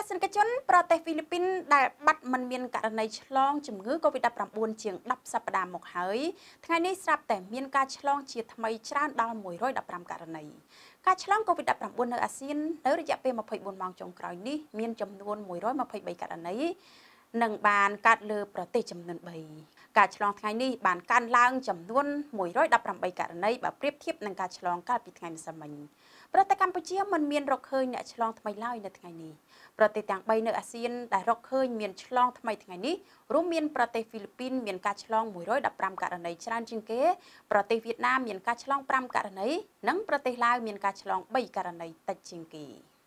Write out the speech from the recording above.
សិនជនប្រទេសហ្វីលីពីនដែលបាត់មិនមានករណីឆ្លងជំងឺ COVID-19 ជាង10សប្តាហ៍មកហើយថ្ងៃនេះស្រាប់តែមានការឆ្លងជាថ្មីច្រើនដល់115ករណីការឆ្លង COVID-19 នៅអាស៊ាននៅរយៈពេល24ម៉ោងចុងក្រោយនេះមានចំនួន123ករណីនិងបានកាត់លើប្រទេសចំនួន3ការឆ្លងថ្ងៃនេះបានកើនឡើងចំនួន118ករណីបើប្រៀបធៀបនឹងការឆ្លងកាលពីថ្ងៃម្សិលមិញប្រទេសកម្ពុជាមិនមានរកឃើញអ្នកឆ្លងថ្មីឡើយនៅថ្ងៃនេះប្រទេសទាំង3នៅអាស៊ានដែលរកឃើញមានឆ្លងថ្មីថ្ងៃនេះរួមមានប្រទេសហ្វីលីពីនមានការឆ្លង115ករណីច្រើនជាងគេប្រទេសវៀតណាមមានការឆ្លង5ករណីនិងប្រទេសឡាវមានការឆ្លង3ករណីតិចជាងគេ